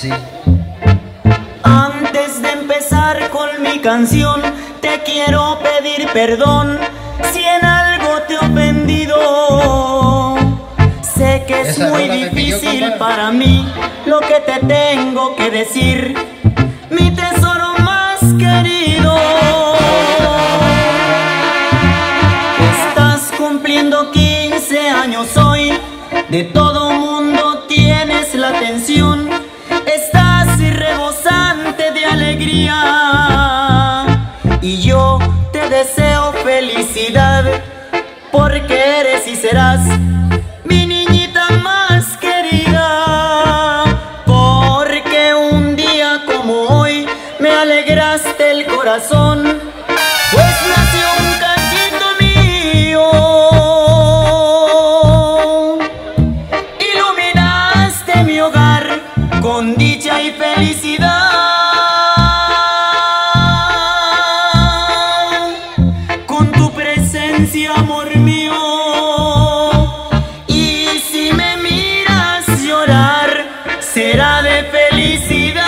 así. Antes de empezar con mi canción, te quiero pedir perdón si en algo te he ofendido. Sé que es muy difícil para mí lo que te tengo que decir, mi tesoro más querido. Estás cumpliendo 15 años hoy, de todo mundo tienes la atención. Estás rebosante de alegría y yo te deseo felicidad, porque eres y serás mi niñita más querida. Porque un día como hoy me alegraste el corazón, pues nació un cachito mío. Iluminaste mi hogar con dicha y felicidad. Con tu presencia, amor mío. Y si me miras llorar, será de felicidad.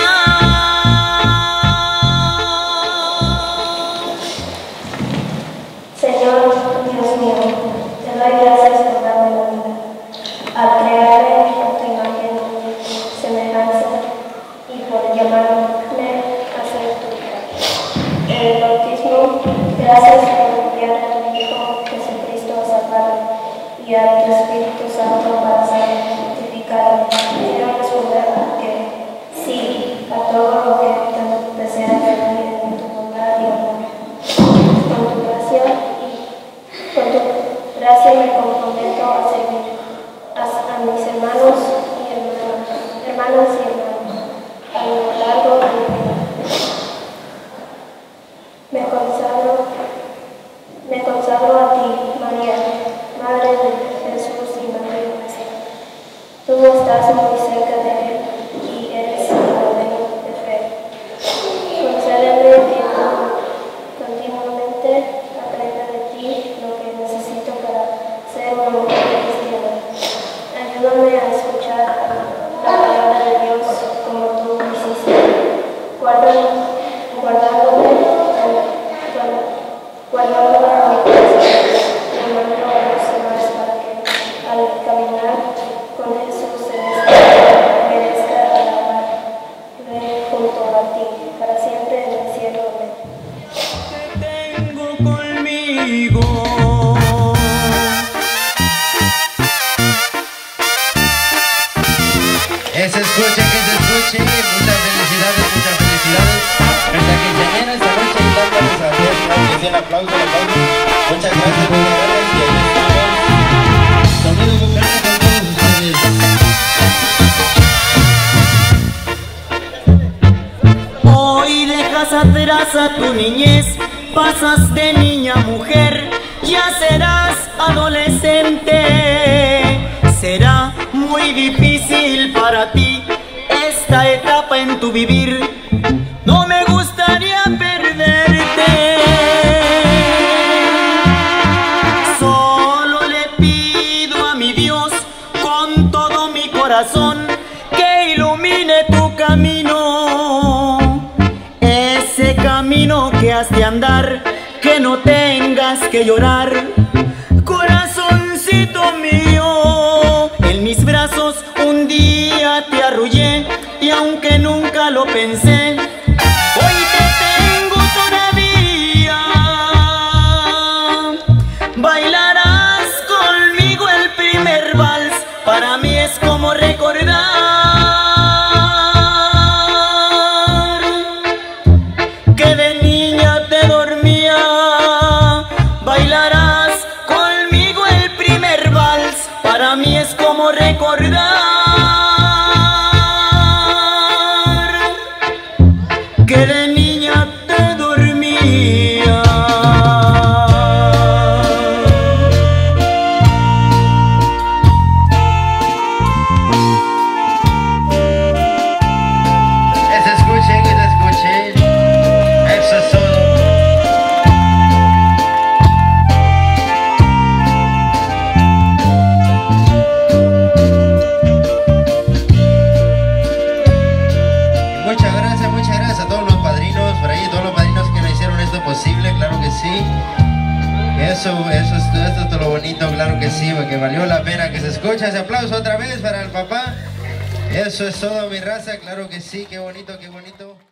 Señor, Dios mío, te doy gracias por darme la vida, al crearme en tu imagen y semejanza, y por llamarme a ser tu hija. En el bautismo, gracias por enviar a tu Hijo Jesucristo a salvarme, y a tu Espíritu Santo para santificarme. Quiero responder a que sí, a todo lo que te desea de mí en tu bondad y amor. Con tu gracia me comprometo a servir a mis hermanos y hermanas a lo largo de mi vida. Me consagro a ti, María, Madre de Jesús y Madre de Iglesia. Tú estás muy cerca de él y eres el modelo de fe. Concédeme que continuamente aprenda de ti lo que necesito para ser una mujer cristiana. Ayúdame a escuchar la palabra de Dios como tú hiciste, guardándome a mi corazón y amando a los demás para que al caminar con Jesús en esta vida merezca alabarle junto a ti para siempre en el cielo. Amén. Te tengo conmigo. Que se escuche, muchas felicidades, muchas felicidades. Nuestra quinceañera esta noche y dándoles a Dios, claro que sí, el aplauso, el aplauso. Muchas gracias, y ahí estamos. Sonido vocal con todos ustedes. Hoy dejas atrás a tu niñez, pasas de niña a mujer, ya serás adolescente. Será muy difícil para ti esta etapa en tu vivir. No me gustaría perderte. Solo le pido a mi Dios con todo mi corazón que ilumine tu camino. Ese camino que has de andar, que no tengas que llorar. Corazoncito mío, en mis brazos un día te arrullé y aunque nunca lo pensé, hoy te tengo todavía. Bailarás conmigo el primer vals, para mí es como recordar que de niña te dormía. Bailarás conmigo el primer vals, para mí es como recordar que de niña te dormía. Que se escuche, eso es que sí. Eso es todo lo bonito, claro que sí, que valió la pena que se escucha. Ese aplauso otra vez para el papá. Eso es todo, mi raza, claro que sí, qué bonito, qué bonito.